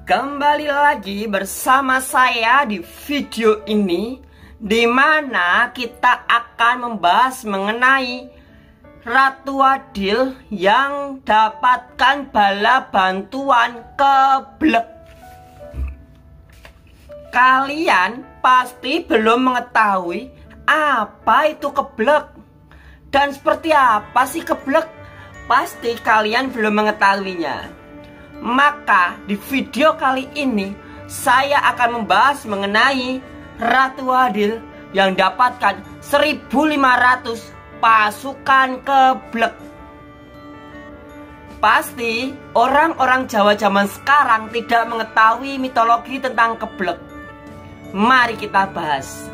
Kembali lagi bersama saya di video ini, di mana kita akan membahas mengenai Ratu Adil yang dapatkan bala bantuan keblek. Kalian pasti belum mengetahui apa itu keblek dan seperti apa sih keblek. Pasti kalian belum mengetahuinya. Maka di video kali ini saya akan membahas mengenai Ratu Adil yang dapatkan 1.500 pasukan keblek. Pasti orang-orang Jawa zaman sekarang tidak mengetahui mitologi tentang keblek. Mari kita bahas.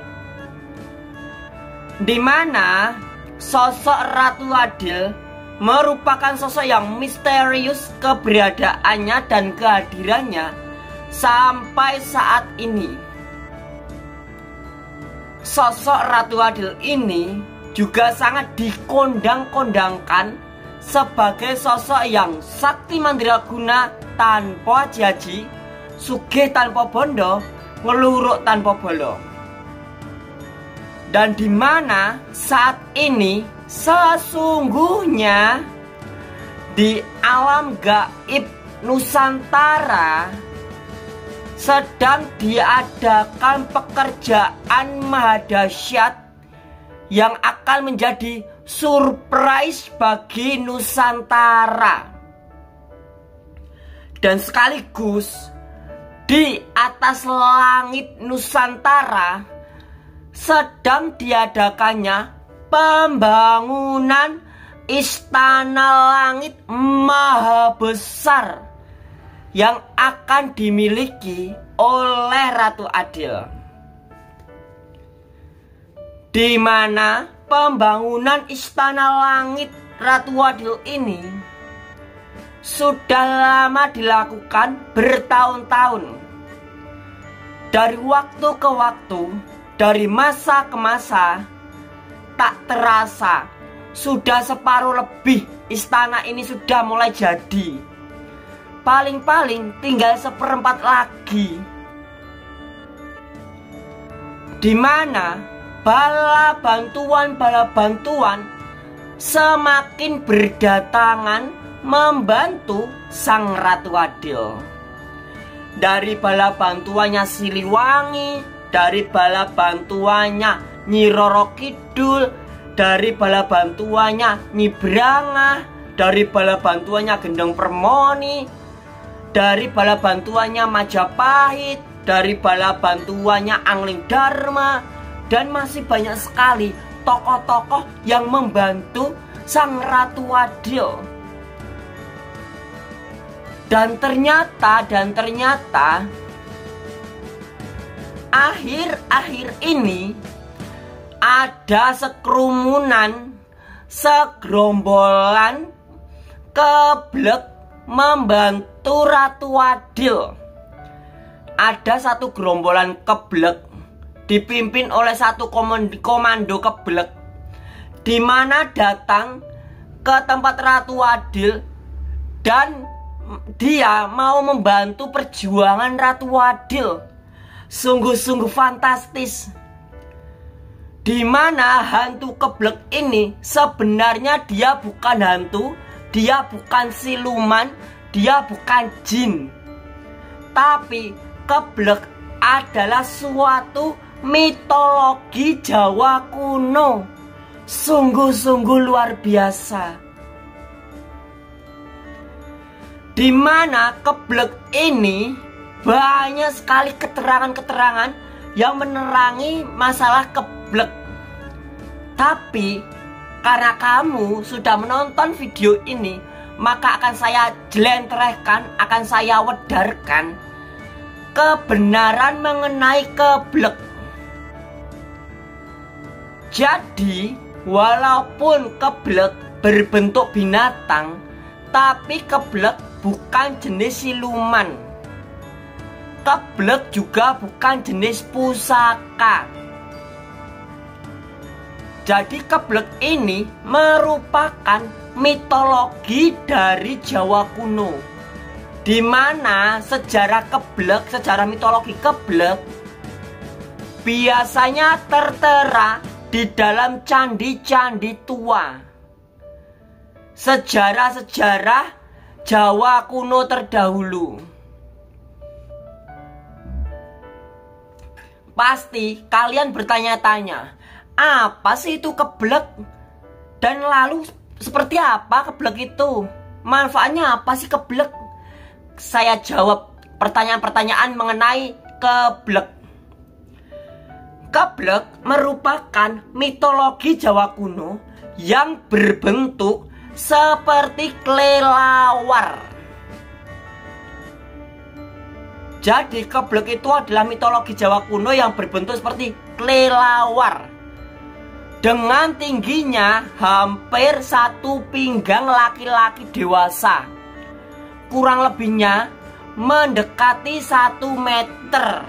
Di mana sosok Ratu Adil merupakan sosok yang misterius keberadaannya dan kehadirannya sampai saat ini. Sosok Ratu Adil ini juga sangat dikondang-kondangkan sebagai sosok yang sakti mandraguna tanpa jaji, sugih tanpa bondo, ngeluruk tanpa bolo. Dan di mana saat ini sesungguhnya di alam gaib Nusantara sedang diadakan pekerjaan mahadahsyat yang akan menjadi surprise bagi Nusantara. Dan sekaligus di atas langit Nusantara sedang diadakannya pembangunan istana langit maha besar yang akan dimiliki oleh Ratu Adil. Di mana pembangunan istana langit Ratu Adil ini sudah lama dilakukan bertahun-tahun. Dari waktu ke waktu, dari masa ke masa, tak terasa sudah separuh lebih istana ini sudah mulai jadi. Paling-paling tinggal 1/4 lagi. Di mana bala bantuan semakin berdatangan membantu sang Ratu Adil. Dari bala bantuannya Siliwangi, dari bala bantuannya Nyi Roro Kidul, dari bala bantuannya Nyi Brangah, dari bala bantuannya Gendong Permoni, dari bala bantuannya Majapahit, dari bala bantuannya Angling Dharma, dan masih banyak sekali tokoh-tokoh yang membantu sang Ratu Adil. Dan ternyata akhir-akhir ini ada segerombolan keblek membantu Ratu Adil. Ada satu gerombolan keblek dipimpin oleh satu komando keblek, di mana datang ke tempat Ratu Adil dan dia mau membantu perjuangan Ratu Adil. Sungguh-sungguh fantastis. Di mana hantu keblek ini sebenarnya dia bukan hantu, dia bukan siluman, dia bukan jin. Tapi keblek adalah suatu mitologi Jawa kuno. Sungguh-sungguh luar biasa. Di mana keblek ini banyak sekali keterangan-keterangan yang menerangi masalah keblek. Tapi karena kamu sudah menonton video ini, maka akan saya jelentrehkan, akan saya wedarkan kebenaran mengenai keblek. Jadi walaupun keblek berbentuk binatang, tapi keblek bukan jenis siluman. Keblek juga bukan jenis pusaka. Jadi keblek ini merupakan mitologi dari Jawa kuno. di mana sejarah Keblek, sejarah mitologi Keblek biasanya tertera di dalam candi-candi tua. Sejarah-sejarah Jawa kuno terdahulu. Pasti kalian bertanya-tanya, apa sih itu Keblek? Dan lalu seperti apa Keblek itu? Manfaatnya apa sih Keblek? Saya jawab pertanyaan-pertanyaan mengenai Keblek. Keblek merupakan mitologi Jawa kuno yang berbentuk seperti kelelawar. Jadi Keblek itu adalah mitologi Jawa kuno yang berbentuk seperti kelelawar, dengan tingginya hampir 1 pinggang laki-laki dewasa. Kurang lebihnya mendekati 1 meter.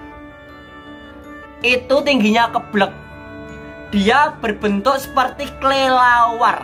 Itu tingginya Keblek. Dia berbentuk seperti kelelawar,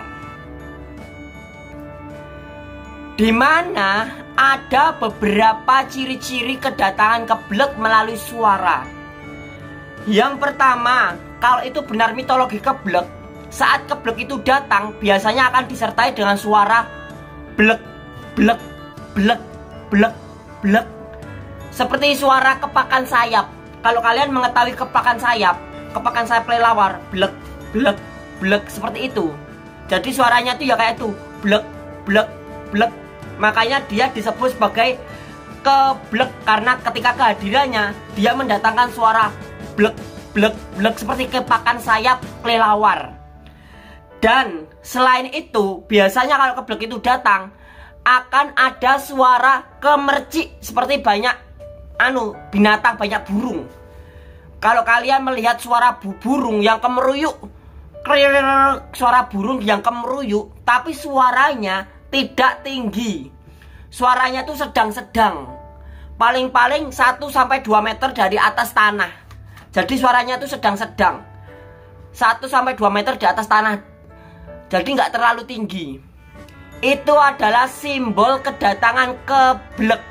di mana ada beberapa ciri-ciri kedatangan Keblek melalui suara. Yang pertama, kalau itu benar mitologi Keblek, saat Keblek itu datang biasanya akan disertai dengan suara blek, blek, blek, blek, blek, seperti suara kepakan sayap. Kalau kalian mengetahui kepakan sayap kelelawar, blek, blek, blek, seperti itu. Jadi suaranya tuh ya kayak itu, blek, blek, blek. Makanya dia disebut sebagai Keblek, karena ketika kehadirannya dia mendatangkan suara blek, blek, blek, seperti kepakan sayap kelelawar. Dan selain itu, biasanya kalau Keblek itu datang akan ada suara kemercik, seperti banyak binatang, banyak burung. Kalau kalian melihat suara burung yang kemeruyuk, suara burung yang kemeruyuk, tapi suaranya tidak tinggi. Suaranya tuh sedang-sedang. Paling-paling 1-2 meter dari atas tanah. Jadi suaranya tuh sedang-sedang. 1-2 meter di atas tanah. Jadi nggak terlalu tinggi. Itu adalah simbol kedatangan Keblek.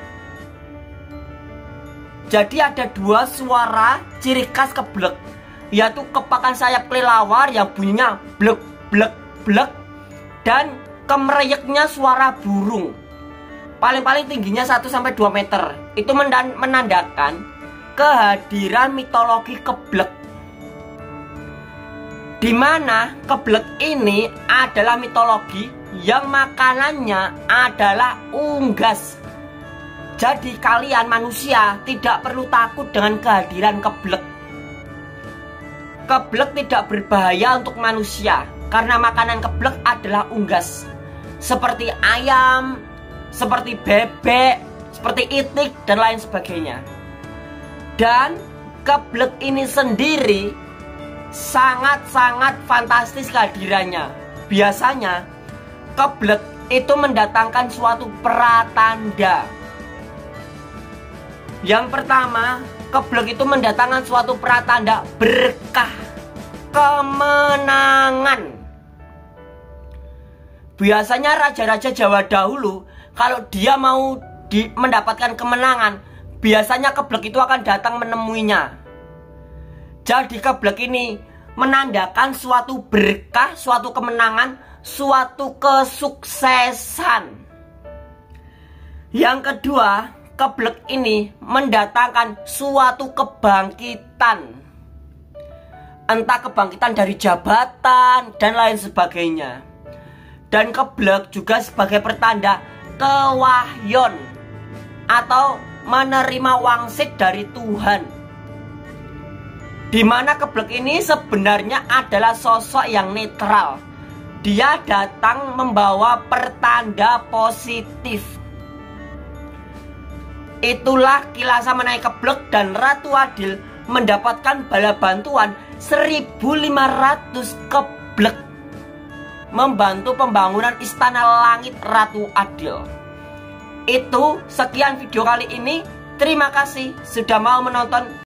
Jadi ada 2 suara ciri khas Keblek, yaitu kepakan sayap kelelawar yang bunyinya blek, blek, blek, dan kemereyeknya suara burung. Paling-paling tingginya 1-2 meter. Itu menandakan kehadiran mitologi Keblek, di mana Keblek ini adalah mitologi yang makanannya adalah unggas. Jadi kalian manusia tidak perlu takut dengan kehadiran Keblek. Keblek tidak berbahaya untuk manusia, karena makanan Keblek adalah unggas, seperti ayam, seperti bebek, seperti itik, dan lain sebagainya. Dan Keblek ini sendiri sangat-sangat fantastis kehadirannya. Biasanya Keblek itu mendatangkan suatu pratanda. Yang pertama, Keblek itu mendatangkan suatu pratanda berkah, kemenangan. Biasanya raja-raja Jawa dahulu, kalau dia mau mendapatkan kemenangan, biasanya Keblek itu akan datang menemuinya. Jadi Keblek ini menandakan suatu berkah, suatu kemenangan, suatu kesuksesan. Yang kedua, Keblek ini mendatangkan suatu kebangkitan. Entah kebangkitan dari jabatan dan lain sebagainya. Dan Keblek juga sebagai pertanda kewahyon atau menerima wangsit dari Tuhan. Di mana Keblek ini sebenarnya adalah sosok yang netral. Dia datang membawa pertanda positif. Itulah kilasan mengenai Keblek, dan Ratu Adil mendapatkan bala bantuan 1.500 Keblek membantu pembangunan Istana Langit Ratu Adil. Itu sekian video kali ini. Terima kasih sudah mau menonton.